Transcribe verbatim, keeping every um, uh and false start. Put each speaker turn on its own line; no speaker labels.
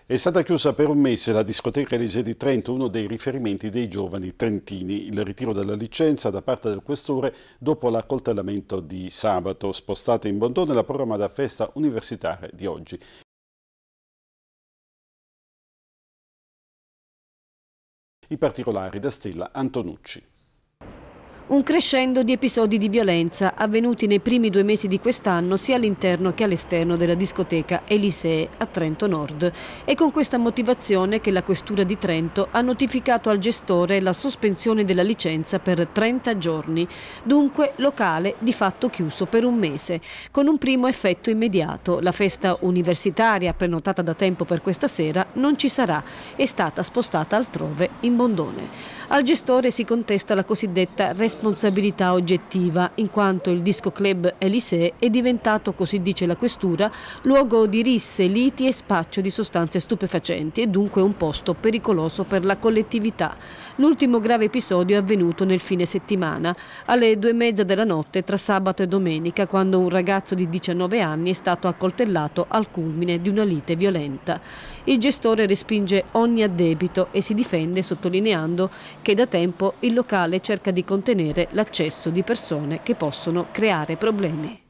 È stata chiusa per un mese la discoteca Elise di Trento, uno dei riferimenti dei giovani trentini. Il ritiro della licenza da parte del questore dopo l'accoltellamento di sabato, spostata in Bondone la programmata festa universitaria di oggi. I particolari da Stella Antonucci.
Un crescendo di episodi di violenza avvenuti nei primi due mesi di quest'anno sia all'interno che all'esterno della discoteca Elisee a Trento Nord. È con questa motivazione che la Questura di Trento ha notificato al gestore la sospensione della licenza per trenta giorni. Dunque locale di fatto chiuso per un mese, con un primo effetto immediato. La festa universitaria prenotata da tempo per questa sera non ci sarà, è stata spostata altrove in Bondone. Al gestore si contesta la cosiddetta responsabilità oggettiva, in quanto il disco club Elisee è diventato, così dice la questura, luogo di risse, liti e spaccio di sostanze stupefacenti e dunque un posto pericoloso per la collettività. L'ultimo grave episodio è avvenuto nel fine settimana, alle due e mezza della notte tra sabato e domenica, quando un ragazzo di diciannove anni è stato accoltellato al culmine di una lite violenta. Il gestore respinge ogni addebito e si difende sottolineando che da tempo il locale cerca di contenere l'accesso di persone che possono creare problemi.